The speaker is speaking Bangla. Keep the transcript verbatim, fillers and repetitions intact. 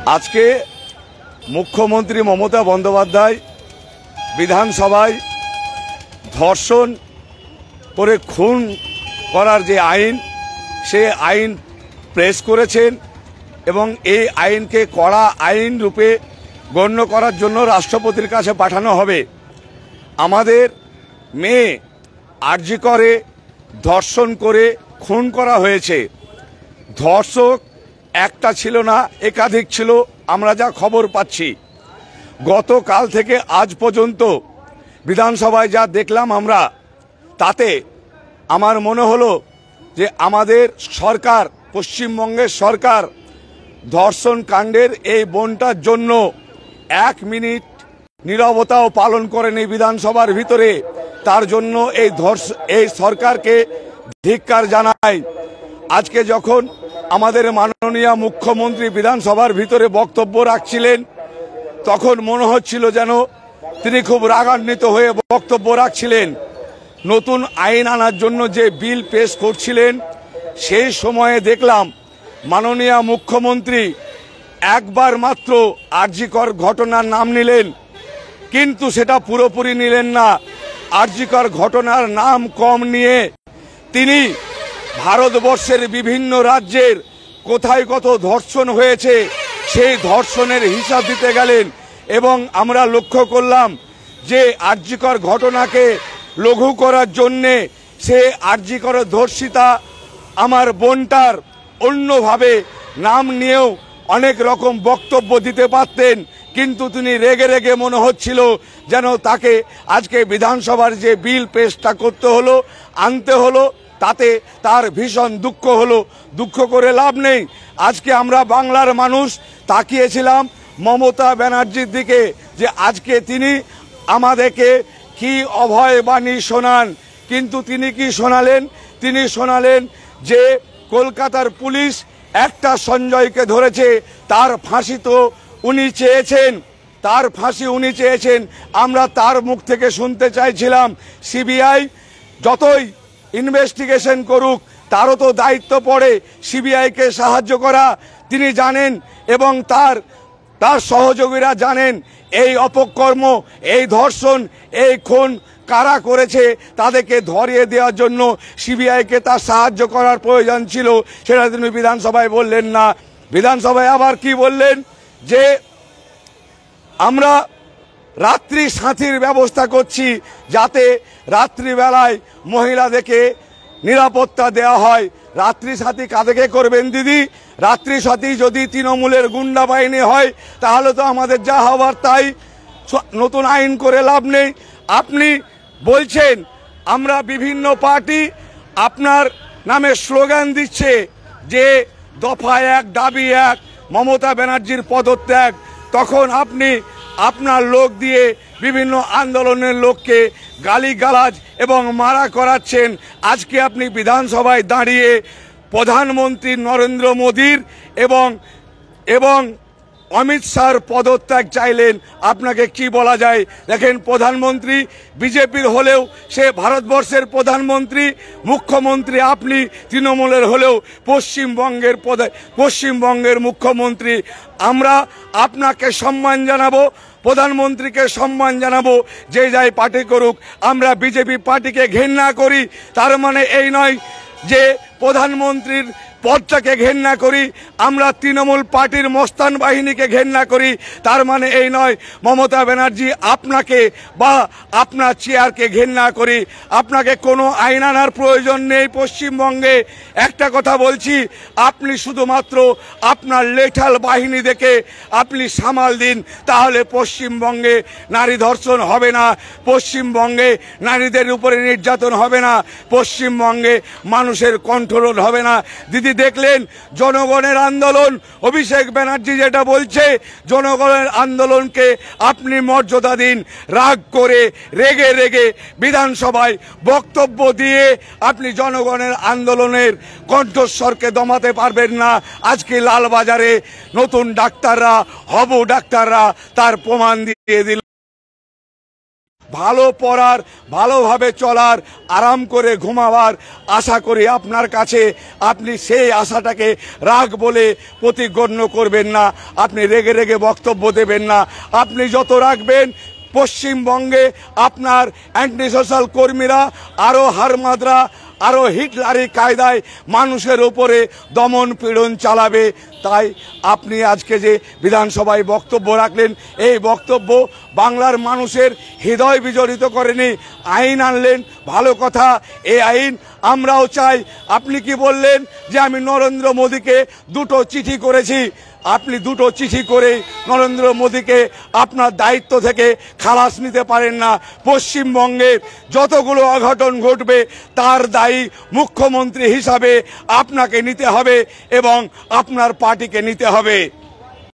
আজকে মুখ্যমন্ত্রী মমতা বন্দ্যোপাধ্যায় বিধানসভায় ধর্ষণ করে খুন করার যে আইন, সে আইন পেশ করেছেন এবং এই আইনকে কড়া আইন রূপে গণ্য করার জন্য রাষ্ট্রপতির কাছে পাঠানো হবে। আমাদের মেয়ে আরজি করে ধর্ষণ করে খুন করা হয়েছে। ধর্ষক একটা ছিল না, একাধিক ছিল, আমরা যা খবর পাচ্ছি। গতকাল থেকে আজ পর্যন্ত বিধানসভায় যা দেখলাম আমরা, তাতে আমার মনে হলো যে আমাদের সরকার, পশ্চিমবঙ্গের সরকার ধর্ষণ কাণ্ডের এই বোনটার জন্য এক মিনিট নীরবতাও পালন করেনি বিধানসভার ভিতরে। তার জন্য এই ধর্ষ এই সরকারকে ধিক্কার জানাই। আজকে যখন আমাদের মাননীয় মুখ্যমন্ত্রী বিধানসভার ভিতরে বক্তব্য রাখছিলেন, তখন মনে হচ্ছিল যেন তিনি খুব রাগান্বিত হয়ে বক্তব্য রাখছিলেন। নতুন আইন আনার জন্য যে বিল পেশ করছিলেন, সেই সময়ে দেখলাম মাননীয় মুখ্যমন্ত্রী একবার মাত্র আরজিকর ঘটনার নাম নিলেন, কিন্তু সেটা পুরোপুরি নিলেন না। আরজিকর ঘটনার নাম কম নিয়ে তিনি ভারতবর্ষের বিভিন্ন রাজ্যের কোথায় কত ধর্ষণ হয়েছে সেই ধর্ষণের হিসাব দিতে গেলেন। এবং আমরা লক্ষ্য করলাম যে আরজিকর ঘটনাকে লঘু করার জন্যে সে আরজিকর ধর্ষিতা আমার বোনটার অন্যভাবে নাম নিয়েও অনেক রকম বক্তব্য দিতে পারতেন, কিন্তু তিনি রেগে রেগে মনে হচ্ছিল যেন তাকে আজকে বিধানসভার যে বিল পেশটা করতে হলো, আনতে হলো, তাতে তার ভীষণ দুঃখ হলো। দুঃখ করে লাভ নেই। আজকে আমরা বাংলার মানুষ তাকিয়েছিলাম মমতা ব্যানার্জির দিকে, যে আজকে তিনি আমাদেরকে কি অভয় বাণী শোনান। কিন্তু তিনি কি শোনালেন? তিনি শোনালেন যে কলকাতার পুলিশ একটা সঞ্জয়কে ধরেছে, তার ফাঁসি তো উনি চেয়েছেন, তার ফাঁসি উনি চেয়েছেন। আমরা তার মুখ থেকে শুনতে চাইছিলাম সিবিআই যতই ইনভেস্টিগেশন করুক, তারও তো দায়িত্ব পড়ে সিবিআইকে সাহায্য করা। তিনি জানেন এবং তার তার সহযোগীরা জানেন এই অপকর্ম, এই ধর্ষণ, এই খুন কারা করেছে, তাদেরকে ধরিয়ে দেওয়ার জন্য সিবিআইকে তার সাহায্য করার প্রয়োজন ছিল। সেটা তিনি বিধানসভায় বললেন না। বিধানসভায় আবার কি বললেন, যে আমরা রাত্রি সাথীর ব্যবস্থা করছি, যাতে রাত্রিবেলায় মহিলাদেরকে নিরাপত্তা দেওয়া হয়। রাত্রি সাথী কাদেরকে করবেন দিদি? রাত্রি সাথী যদি তৃণমূলের গুন্ডা বাহিনী হয়, তাহলে তো আমাদের যা হবার তাই। নতুন আইন করে লাভ নেই। আপনি বলছেন আমরা বিভিন্ন পার্টি আপনার নামে স্লোগান দিচ্ছে যে দফা এক, দাবি এক, মমতা ব্যানার্জির পদত্যাগ। তখন আপনি আপনার লোক দিয়ে বিভিন্ন আন্দোলনের লোককে গালিগালাজ এবং মারা করাচ্ছেন। আজকে আপনি বিধানসভায় দাঁড়িয়ে প্রধানমন্ত্রী নরেন্দ্র মোদীর এবং এবং অমিত শাহর পদত্যাগ চাইলেন। আপনাকে কি বলা যায়? দেখেন, প্রধানমন্ত্রী বিজেপির হলেও সে ভারতবর্ষের প্রধানমন্ত্রী, মুখ্যমন্ত্রী আপনি তৃণমূলের হলেও পশ্চিমবঙ্গের পশ্চিমবঙ্গের মুখ্যমন্ত্রী। আমরা আপনাকে সম্মান জানাবো, প্রধানমন্ত্রীকে সম্মান জানাবো, যে যাই পার্টি করুক। আমরা বিজেপি পার্টিকে ঘেন্না করি, তার মানে এই নয় যে প্রধানমন্ত্রীর পদটাকে ঘেন্না করি। আমরা তৃণমূল পার্টির মস্তান বাহিনীকে ঘেন্না করি, তার মানে এই নয় মমতা ব্যানার্জি আপনাকে বা আপনার চেয়ারকে ঘেন্না করি। আপনাকে কোনো আইন আনার প্রয়োজন নেই পশ্চিমবঙ্গে। একটা কথা বলছি, আপনি শুধুমাত্র আপনার লেঠাল বাহিনী দেখে আপনি সামাল দিন, তাহলে পশ্চিমবঙ্গে নারী ধর্ষণ হবে না, পশ্চিমবঙ্গে নারীদের উপরে নির্যাতন হবে না, পশ্চিমবঙ্গে মানুষের কন্ট্রোল হবে না। দিদি দেখলেন জনগণের আন্দোলন, অভিষেক ব্যানার্জি যেটা বলছে, জনগণের আন্দোলনকে আপনি মর্যাদা দিন। রাগ করে রেগে রেগে বিধানসভায় বক্তব্য দিয়ে আপনি জনগণের আন্দোলনের কণ্ঠস্বরকে দমাতে পারবেন না। আজকে লালবাজারে নতুন ডাক্তাররা, হবু ডাক্তাররা তার প্রমাণ দিয়ে দিল। ভালো পড়ার, ভালোভাবে চলার, আরাম করে ঘুমাবার আশা করি আপনার কাছে। আপনি সেই আশাটাকে রাগ বলে প্রতিগণ্য করবেন না, আপনি রেগে রেগে বক্তব্য দেবেন না। আপনি যত রাখবেন পশ্চিমবঙ্গে আপনার অ্যান্টি সোশ্যাল কর্মীরা আরও হারমাদরা, আরও হিটলারি কায়দায় মানুষের উপরে দমন পীড়ন চালাবে। তাই আপনি আজকে যে বিধানসভায় বক্তব্য রাখলেন, এই বক্তব্য বাংলার মানুষের হৃদয় বিজড়িত করেনি। আইন আনলেন, ভালো কথা, এই আইন আমরাও চাই। আপনি কি বললেন যে আমি নরেন্দ্র মোদীকে দুটো চিঠি করেছি? আপনি দুটো চিঠি করে নরেন্দ্র মোদীকে আপনার দায়িত্ব থেকে খালাস নিতে পারেন না। পশ্চিমবঙ্গের যতগুলো অঘটন ঘটবে তার দায়ী মুখ্যমন্ত্রী হিসাবে আপনাকে নিতে হবে এবং আপনার পার্টিকে নিতে হবে।